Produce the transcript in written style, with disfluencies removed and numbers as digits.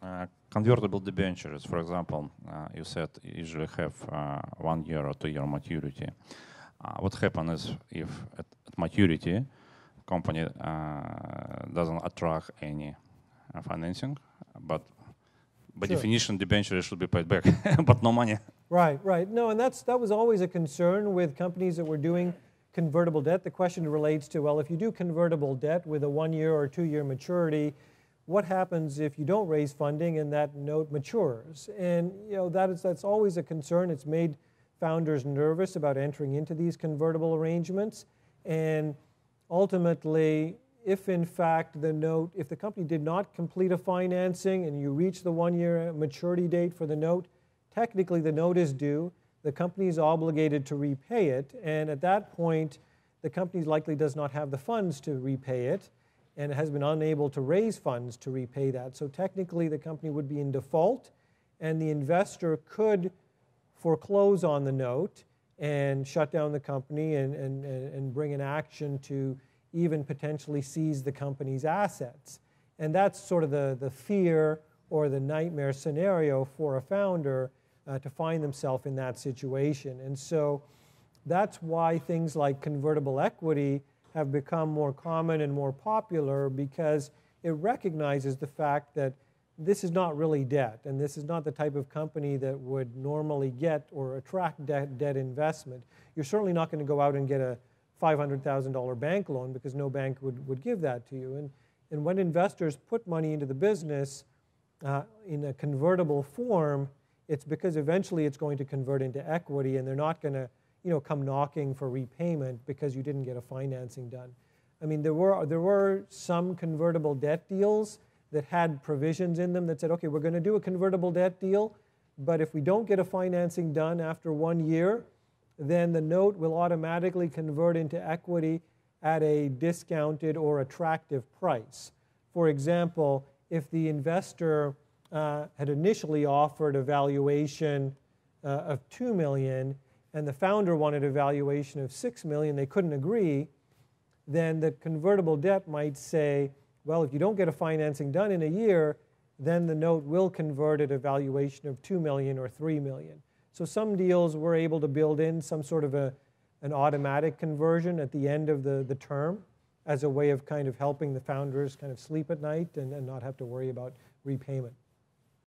Convertible debentures, for example, you said usually have 1 year or 2 year maturity. What happens if at maturity, company doesn't attract any financing, but by definition, debenture should be paid back, but no money. Right, right. No, and that was always a concern with companies that were doing convertible debt. The question relates to, well, if you do convertible debt with a 1 year or 2 year maturity, what happens if you don't raise funding and that note matures? And that's always a concern. It's made founders nervous about entering into these convertible arrangements. And ultimately, if in fact if the company did not complete a financing and you reach the 1 year maturity date for the note, technically the note is due. The company is obligated to repay it. And at that point, the company likely does not have the funds to repay it and has been unable to raise funds to repay that. So technically, the company would be in default, and the investor could foreclose on the note and shut down the company and bring an action to even potentially seize the company's assets. And that's sort of the fear or the nightmare scenario for a founder to find themselves in that situation. And so that's why things like convertible equity have become more common and more popular, because it recognizes the fact that this is not really debt, and this is not the type of company that would normally get or attract debt investment. You're certainly not going to go out and get a $500,000 bank loan, because no bank would give that to you. And when investors put money into the business in a convertible form, it's because eventually it's going to convert into equity, and they're not going to come knocking for repayment because you didn't get a financing done. I mean, there were some convertible debt deals that had provisions in them that said, okay, we're going to do a convertible debt deal, but if we don't get a financing done after 1 year, then the note will automatically convert into equity at a discounted or attractive price. For example, if the investor had initially offered a valuation of $2 million, and the founder wanted a valuation of $6 million, they couldn't agree, then the convertible debt might say, well, if you don't get a financing done in a year, then the note will convert at a valuation of $2 million or $3 million. So some deals were able to build in some sort of an automatic conversion at the end of the term as a way of kind of helping the founders kind of sleep at night and not have to worry about repayment.